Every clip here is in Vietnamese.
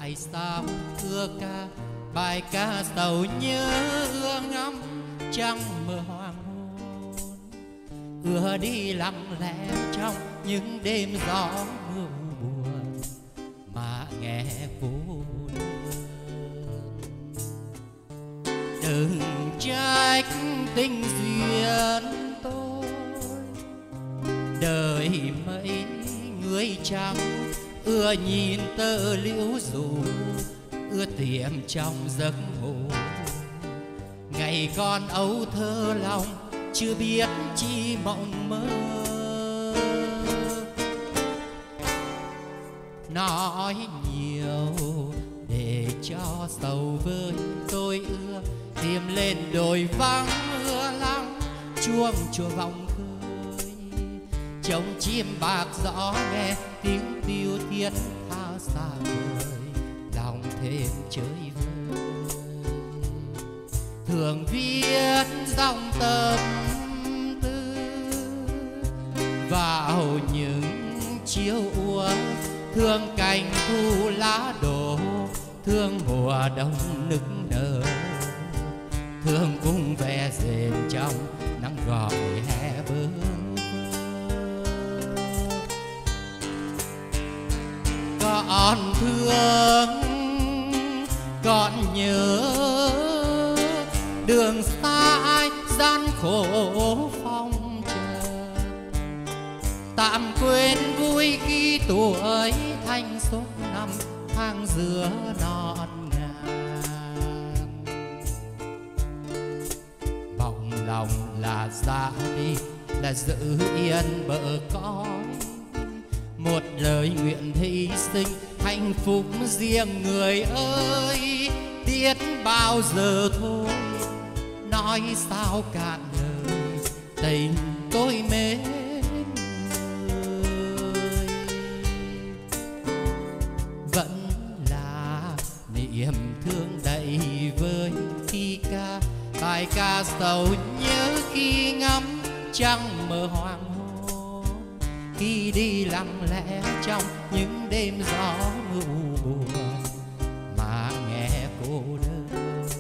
tại sao ưa ca bài ca sầu nhớ ưa ngắm trăng mơ hoàng hôn, ưa đi lặng lẽ trong những đêm gió mưa buồn mà nghe cô đơn. Đừng trách tình duyên tôi đời mấy người trắng, ưa nhìn tơ liễu rủ, ưa tiệm trong giấc ngủ. Ngày con ấu thơ lòng chưa biết chi mộng mơ, nói nhiều để cho sầu vơi. Tôi ưa tìm lên đồi vắng ưa lắng chuông chùa vòng khơi, trông chim bạc gió nghe tiếng tiêu thiết tha xa vời, lòng thêm chơi vơi. Thường viết dòng tâm tư vào những chiều úa, thương cành thu lá đổ, thương mùa đông nức nở, thương cung ve rền trong nắng gọi hè bơ vơ. Còn thương còn nhớ đường xa ai gian khổ phong trần, tạm quên vui khi tuổi thanh xuân năm tháng giữa non ngàn. Vọng lòng là ra đi là giữ yên bờ cõi, một lời nguyện hy sinh hạnh phúc riêng người ơi. Biết bao giờ thôi nói sao cạn lời tình tôi mến người, vẫn là niềm thương đầy vơi khi ca bài ca sầu nhớ, khi ngắm trăng mơ hoàng hôn, khi đi lặng lẽ trong những đêm gió mưa buồn mà nghe cô đơn.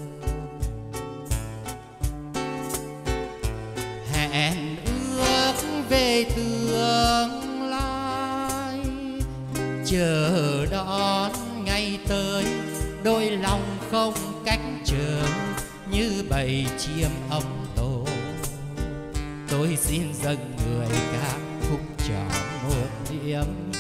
Hẹn ước về tương lai, chờ đón ngày tới, đôi lòng không cách chờ như bầy chim ấm tổ. Tôi xin dâng người ca khúc cho một niềm vui.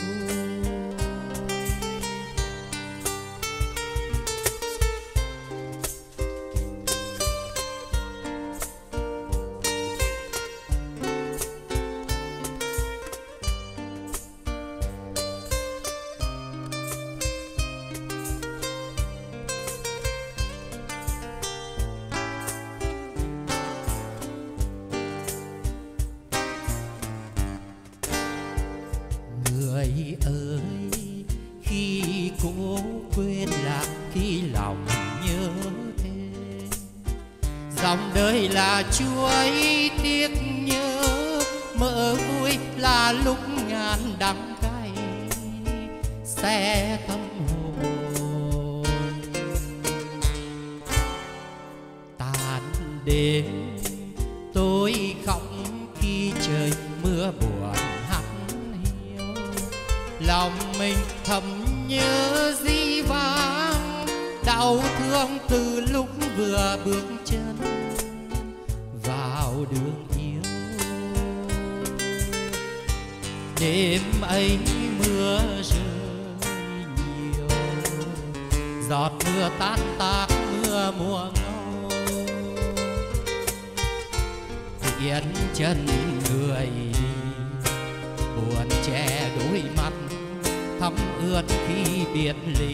Người ơi, khi cố quên là khi lòng nhớ thêm, dòng đời là chuối tiếc nhớ, mơ vui là lúc ngàn đắng cay xe tâm hồn. Tàn đêm tôi khóc khi trời mưa buồn, lòng mình thầm nhớ dĩ vãng, đau thương từ lúc vừa bước chân vào đường yêu. Đêm ấy mưa rơi nhiều, giọt mưa tan tác mưa mùa ngâu, hiện chân người buồn che đôi mắt thấm ướt khi biệt ly.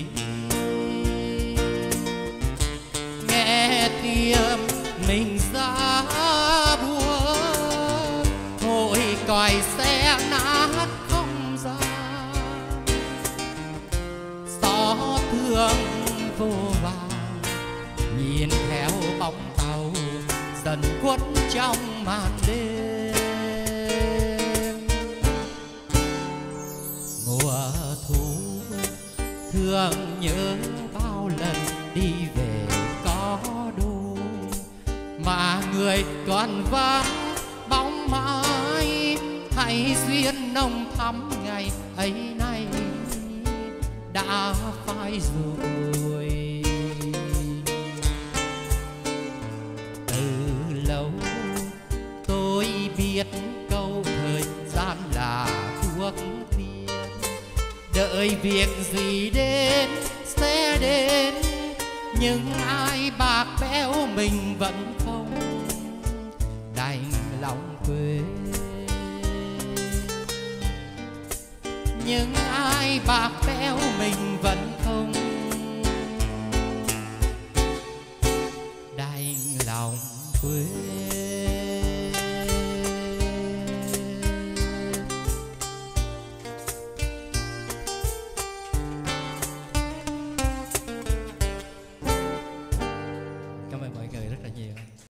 Nghe tim mình giá buồn, hồi còi xe nát không gian, gió thương vô vàn nhìn theo bóng tàu dần khuất trong màn đêm. Mùa thu thương nhớ bao lần đi về có đôi, mà người còn vắng bóng mãi. Hãy duyên nồng thắm ngày ấy nay đã phai rồi. Từ lâu tôi biết câu thời gian là thuốc tiên, đợi việc gì đến sẽ đến, nhưng ai bạc bẽo mình vẫn không đành lòng quên. Nhưng ai bạc bẽo mình vẫn không đành lòng quên.